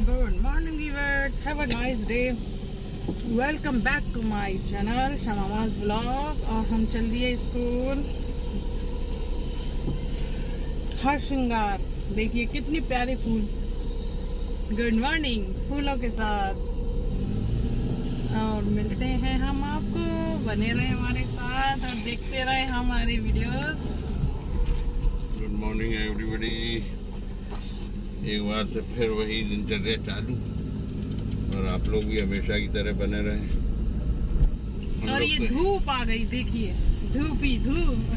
Good morning viewers, have a nice day. Welcome back to my channel शमामाज blog. और हम चल दिए स्कूल। हर श्रृंगार देखिए कितनी प्यारे फूल। गुड मॉर्निंग फूलों के साथ। और मिलते हैं हम आपको, बने रहे हमारे साथ और देखते रहे हमारी वीडियोस। Good morning everybody. एक बार से फिर वही दिनचर्या चालू और आप लोग भी हमेशा की तरह बने रहे। और ये धूप आ गई, देखिए धूप ही धूप।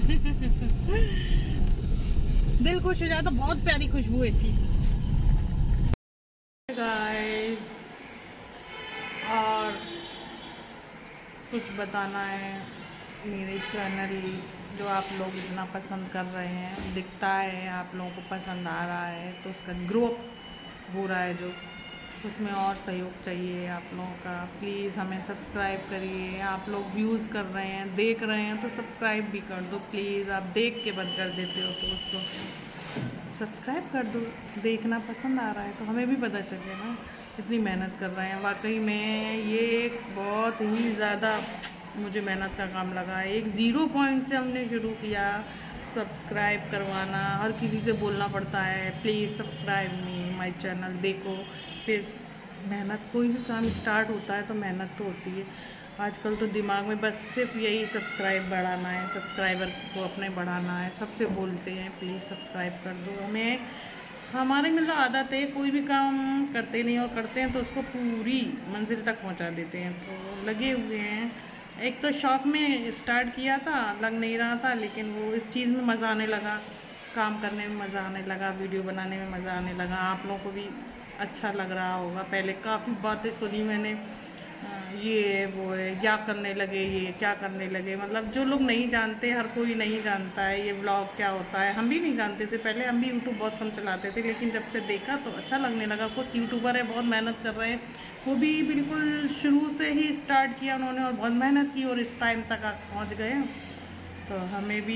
दिल खुश हो जाता, बहुत प्यारी खुशबू है इसकी। गाइस, और कुछ बताना है, मेरे चैनल जो आप लोग इतना पसंद कर रहे हैं, दिखता है आप लोगों को पसंद आ रहा है, तो उसका ग्रोथ हो रहा है, जो उसमें और सहयोग चाहिए आप लोगों का। प्लीज़ हमें सब्सक्राइब करिए। आप लोग व्यूज़ कर रहे हैं, देख रहे हैं, तो सब्सक्राइब भी कर दो प्लीज़। आप देख के बंद कर देते हो तो उसको सब्सक्राइब कर दो। देखना पसंद आ रहा है तो हमें भी पता चले ना कितनी मेहनत कर रहे हैं। वाकई में ये एक बहुत ही ज़्यादा मुझे मेहनत का काम लगा है। एक 0 पॉइंट से हमने शुरू किया सब्सक्राइब करवाना। हर किसी से बोलना पड़ता है please subscribe me my channel. देखो फिर मेहनत, कोई भी काम स्टार्ट होता है तो मेहनत तो होती है। आजकल तो दिमाग में बस सिर्फ यही सब्सक्राइब बढ़ाना है, सब्सक्राइबर को अपने बढ़ाना है। सबसे बोलते हैं प्लीज़ सब्सक्राइब कर दो। हमें हमारी मतलब आदत है, कोई भी काम करते नहीं और करते हैं तो उसको पूरी मंजिल तक पहुंचा देते हैं। तो लगे हुए हैं। एक तो शौक में स्टार्ट किया था, लग नहीं रहा था, लेकिन वो इस चीज़ में मज़ा आने लगा, काम करने में मज़ा आने लगा, वीडियो बनाने में मज़ा आने लगा। आप लोगों को भी अच्छा लग रहा होगा। पहले काफ़ी बातें सुनी मैंने, ये वो है, क्या करने लगे, ये क्या करने लगे। मतलब जो लोग नहीं जानते, हर कोई नहीं जानता है ये व्लॉग क्या होता है। हम भी नहीं जानते थे पहले, हम भी यूट्यूब बहुत कम चलाते थे, लेकिन जब से देखा तो अच्छा लगने लगा। कुछ यूट्यूबर है बहुत मेहनत कर रहे हैं, वो भी बिल्कुल शुरू से ही स्टार्ट किया उन्होंने और बहुत मेहनत की और इस टाइम तक आप पहुँच गए। तो हमें भी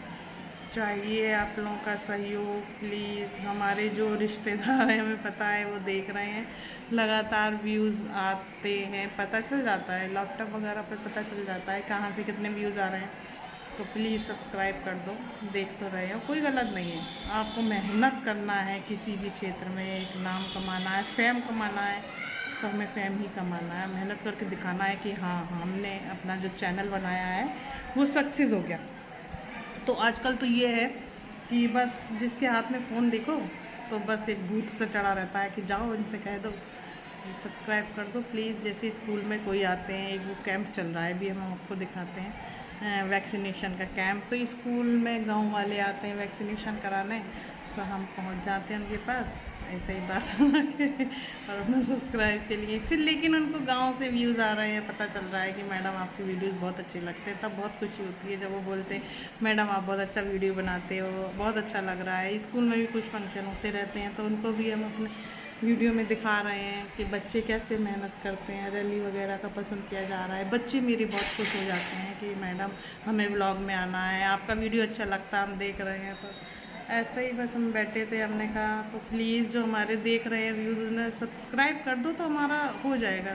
चाहिए आप लोगों का सहयोग प्लीज़। हमारे जो रिश्तेदार हैं, हमें पता है वो देख रहे हैं, लगातार व्यूज़ आते हैं, पता चल जाता है लैपटॉप वगैरह पे पता चल जाता है कहाँ से कितने व्यूज़ आ रहे हैं। तो प्लीज़ सब्सक्राइब कर दो। देख तो रहे हो, कोई गलत नहीं है। आपको मेहनत करना है, किसी भी क्षेत्र में एक नाम कमाना है, फेम कमाना है, तो हमें फेम ही कमाना है। मेहनत करके दिखाना है कि हाँ हमने अपना जो चैनल बनाया है वो सक्सेस हो गया। तो आजकल तो ये है कि बस जिसके हाथ में फ़ोन देखो तो बस एक भूत सा चढ़ा रहता है कि जाओ इनसे कह दो सब्सक्राइब कर दो प्लीज़। जैसे स्कूल में कोई आते हैं, एक वो कैंप चल रहा है, भी हम आपको दिखाते हैं वैक्सीनेशन का कैंप। तो स्कूल में गांव वाले आते हैं वैक्सीनेशन कराने, तो हम पहुंच जाते हैं उनके पास, ऐसे ही बात और अपना सब्सक्राइब के लिए फिर। लेकिन उनको गांव से व्यूज़ आ रहे हैं, पता चल रहा है कि मैडम आपकी वीडियोस बहुत अच्छे लगते हैं, तब बहुत खुशी होती है जब वो बोलते हैं मैडम आप बहुत अच्छा वीडियो बनाते हो, बहुत अच्छा लग रहा है। स्कूल में भी कुछ फंक्शन होते रहते हैं तो उनको भी हम अपने वीडियो में दिखा रहे हैं कि बच्चे कैसे मेहनत करते हैं। रैली वगैरह का पसंद किया जा रहा है। बच्चे मेरे बहुत खुश हो जाते हैं कि मैडम हमें व्लॉग में आना है, आपका वीडियो अच्छा लगता है, हम देख रहे हैं। तो ऐसे ही बस हम बैठे थे, हमने कहा तो प्लीज़ जो हमारे देख रहे हैं व्यूज़ ने सब्सक्राइब कर दो तो हमारा हो जाएगा।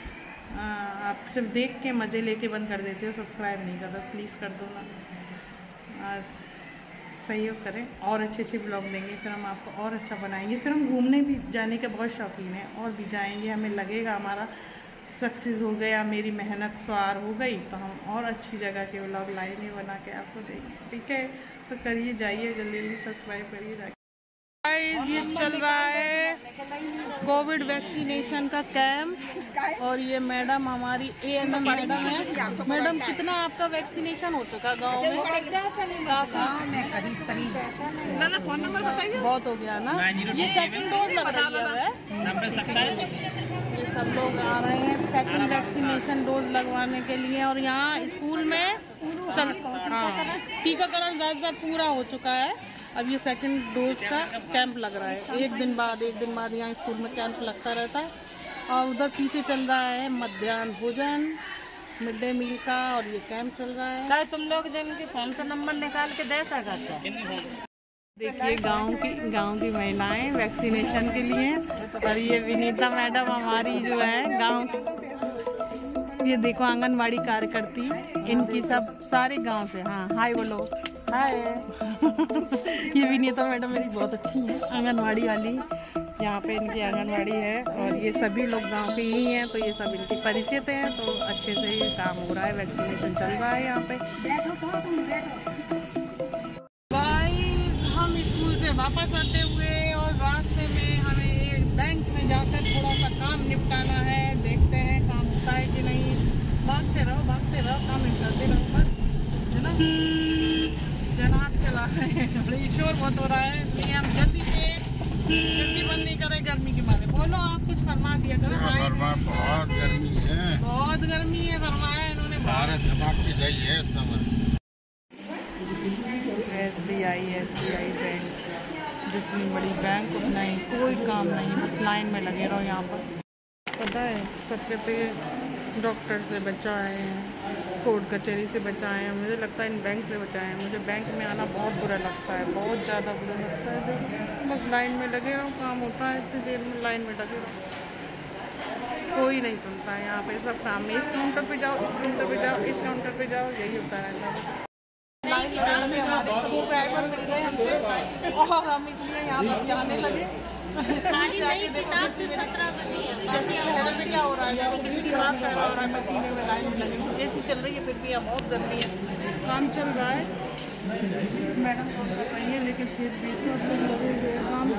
आप सिर्फ देख के मज़े लेके बंद कर देते हो, सब्सक्राइब नहीं कर दो, प्लीज़ कर दो ना। सहयोग करें और अच्छे अच्छे ब्लॉग देंगे, फिर हम आपको और अच्छा बनाएंगे। फिर हम घूमने भी जाने के बहुत शौकीन हैं और भी जाएंगे। हमें लगेगा हमारा सक्सेस हो गया, मेरी मेहनत स्वार हो गई, तो हम और अच्छी जगह के व्लॉग लाएंगे, बना के आपको देंगे। ठीक है, तो करिए, जाइए जल्दी जल्दी सब्सक्राइब करिए जाइए। ये चल रहा है कोविड वैक्सीनेशन का कैंप और ये मैडम हमारी ANM मैडम है। मैडम कितना आपका वैक्सीनेशन हो चुका गाँव में? करीब फोन नंबर बताइए। बहुत हो गया ना। ये सेकंड डोज लग रही है। ये सब लोग आ रहे हैं सेकंड वैक्सीनेशन डोज लगवाने के लिए। और यहाँ स्कूल में टीकाकरण ज़्यादातर पूरा हो चुका है। अब ये सेकंड डोज का कैंप लग रहा है। एक दिन बाद यहाँ स्कूल में कैंप लगता रहता है। और उधर पीछे चल रहा है मध्याह्न भोजन, मिड डे मील का, और ये कैंप चल रहा है। तुम लोग जिनके फोन से नंबर निकाल के दे सकते देखिए गांव की महिलाएं वैक्सीनेशन के लिए, और ये विनीता मैडम हमारी जो है गांव, ये देखो आंगनवाड़ी कार्यकर्ती, इनकी सब सारे गांव से। हाँ हाय बोलो, हाय। ये विनीता मैडम मेरी बहुत अच्छी है, आंगनवाड़ी वाली, यहाँ पे इनकी आंगनवाड़ी है, और ये सभी लोग गांव के ही हैं, तो ये सब इनके परिचित हैं, तो अच्छे से ये काम हो रहा है, वैक्सीनेशन चल रहा है यहाँ पे। हम स्कूल से वापस आते हुए और रास्ते में हमें एक बैंक में जाकर थोड़ा सा काम निपटाना है, देखते हैं काम होता है कि नहीं। भागते रहो काम निपटाते रहो, पर है ना। जनाब चला रहे हैं, बड़ी शोर बहुत हो रहा है, इसलिए हम जल्दी से खिड़की बंद नहीं करें गर्मी के मारे। बोलो आप कुछ फरमा दिया करो। बहुत गर्मी है, बहुत गर्मी है, फरमाया इन्होंने। भारत दिमाग की गई है इस समय। SBI बैंक, जितनी बड़ी बैंक उतना ही कोई काम नहीं, बस लाइन में लगे रहो यहाँ पर। पता है सब कहते हैं डॉक्टर से बचाए, कोर्ट कचहरी से बचाएं, मुझे लगता है इन बैंक से बचाएं। मुझे बैंक में आना बहुत बुरा लगता है, बहुत ज़्यादा बुरा लगता है। बस लाइन में लगे रहो, काम होता है इतनी देर में, लाइन में लगे रहो, कोई नहीं सुनता है यहाँ पे सब काम में। इस काउंटर पे जाओ, इस काउंटर पे जाओ, इस काउंटर पे जाओ, यही होता रहता है। लाइन लगे हमारे सबको ड्राइवर मिल गए हमसे, और हम इसलिए यहाँ पर जाने लगे। शहर में क्या हो रहा है, देखो कितनी खराब कर रहा है, पसीने में लाइन में लगे। एसी चल रही है फिर भी यहाँ बहुत गर्मी है, काम चल रहा है, मैडम काम कर रही है, लेकिन फिर भी सब लोग लगे हुए काम।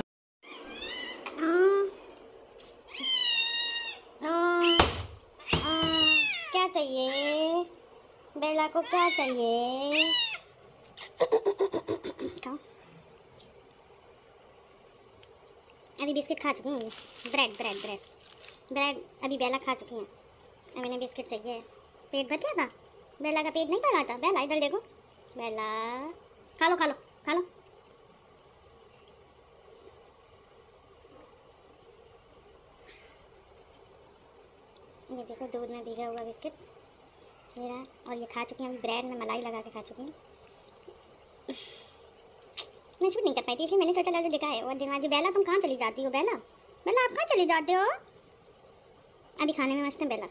क्या चाहिए बेला को, क्या चाहिए? अभी बिस्किट खा चुकी हूँ, ब्रेड अभी बेला खा चुकी हैं, अब इन्हें बिस्किट चाहिए। पेट भर गया था बेला का, पेट नहीं भरा था। बेला इधर देखो, बेला खा लो। ये देखो दूध में भीगा हुआ बिस्किट ये रहा, और ये खा चुकी हैं। अभी ब्रेड में मलाई लगा के खा चुकी हैं। मैं शूट नहीं कर पाई थी, इसलिए मैंने सोचा लालू दिखा है। और दिमागी बेला तुम कहाँ चली जाती हो? बेला आप कहाँ चली जाते हो? अभी खाने में मस्त है बेला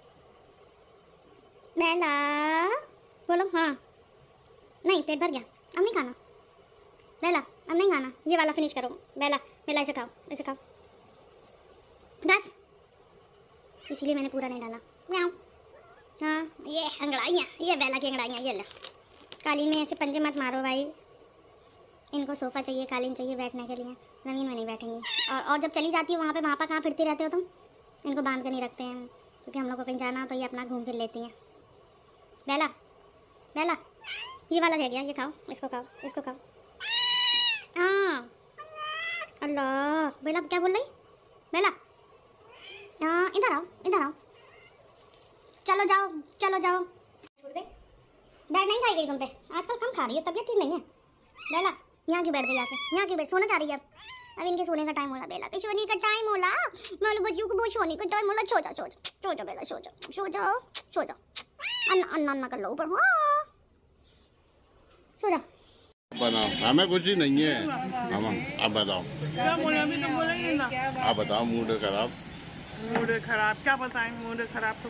बोलो। हाँ नहीं, पेट भर गया, अब नहीं खाना बेला, अब नहीं खाना। ये वाला फिनिश करो बेला इसे खाओ बस, इसीलिए मैंने पूरा नहीं डाला। म्याऊं। हाँ ये अंगड़ाइयाँ, ये बेला की अंगड़ाइयाँ, ये लो। कालीन में ऐसे पंजे मत मारो भाई, इनको सोफ़ा चाहिए, कालीन चाहिए बैठने के लिए, ज़मीन में नहीं बैठेंगी। और जब चली जाती हो वहाँ पे कहाँ फिरती रहते हो तुम? इनको बांध कर नहीं रखते हैं, क्योंकि हम लोग को कहीं जाना हो तो ये अपना घूम फिर लेती हैं। बेला ये वाला रह गया, ये खाओ, इसको खाओ। हाँ अल्लाह, बेला क्या बोल रही? बेला हाँ इधर आओ, चलो जाओ। बैठ नहीं खाई गई तुम पे, आजकल कम खा रही है, तबीयत ठीक नहीं है। बेला यहाँ क्यों बैठ गई आके? यहाँ क्यों बैठ? सोना चाह रही है अब इनके सोने का टाइम होला। बेला के सोने का टाइम होला, मालूम बच्चों को बहुत सोने का टाइम होला। सो जाओ बेला, सो जाओ। अन्ना कर लो ऊपर। हाँ सो जाओ। बनाओ, हमें कुछ ही नहीं है। आप बताओ क्या बोले? अभी तो बोले ही ना। आप बताओ। मूड खराब क्या बताएं? मूड खराब।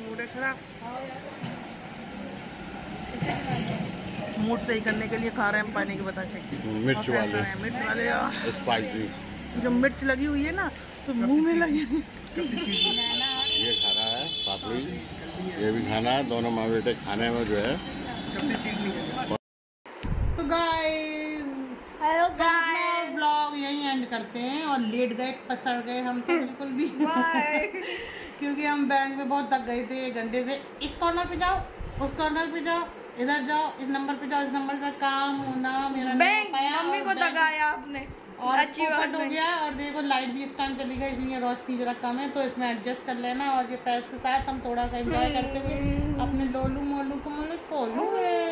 मूड सही करने के लिए खा रहे हैं पानी के बतासे, मिर्च वाले स्पाइसी। जो मिर्च लगी हुई है ना तो मुंह में लगी। ये खा रहा है पापड़ी, ये भी खाना है, दोनों माँ बेटे खाने में जो है। तो गाइस ब्लॉग यहीं एंड करते हैं, और लेट गए, पसर गए हम तो बिल्कुल भी। क्योंकि हम बैंक में बहुत थक गए थे 1 घंटे से। इस कॉर्नर पे जाओ, उस कॉर्नर पे जाओ, इधर जाओ, इस नंबर पे जाओ, इस नंबर पे काम होना मेरा बैंक मम्मी को थकाया आपने, और अच्छी बात हो गया। और देखो लाइट भी इस टाइम चली गई, इसलिए रोशनी जरा कम है, तो इसमें एडजस्ट कर लेना। और ये पैस के साथ हम थोड़ा सा एंजॉय करते हुए अपने लोलू मोलू को चोलू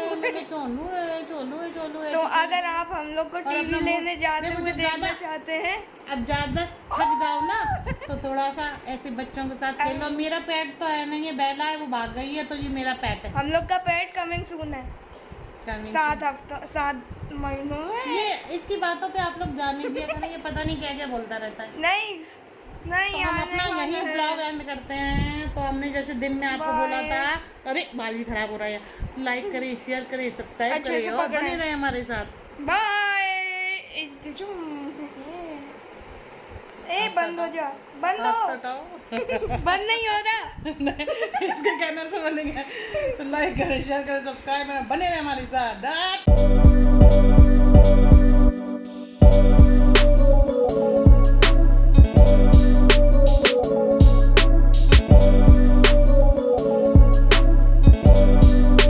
है। तो अगर आप हम लोग को टीवी लेने जाते हुए देखना चाहते हैं, अब ज्यादा थक जाओ ना तो थोड़ा सा ऐसे बच्चों के साथ खेलो। मेरा पेट तो है नहीं, ये बेला है, वो भाग गई है, तो ये मेरा पेट है। हम लोग का पेट कमिंग सून है, 7 हफ्ता 7 ये इसकी बातों पे आप लोग जाने दिया करें, ये पता नहीं क्या क्या बोलता रहता है। नहीं तो हम अपना यही ब्लॉग एंड करते हैं। तो हमने जैसे दिन में आपको बोला था, अरे बाल भी खराब हो रहा है, लाइक करें, शेयर करें, सब्सक्राइब करें और बने रहे हमारे साथ। बाय। ए बंद हो जा, बंद हो। बंद नहीं हो रहा। इसके कहने से बनेगा। तो लाइक करें, शेयर करें, सब्सक्राइब करें, बने रहे हमारे साथ।